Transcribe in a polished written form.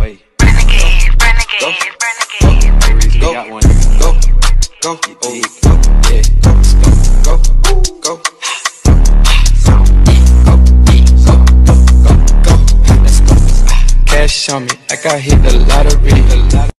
way. Renegade, Go, renegade, go, renegade. go, go, go, oh, yeah, go, go, go, let's go. Cash on me like I hit the lottery.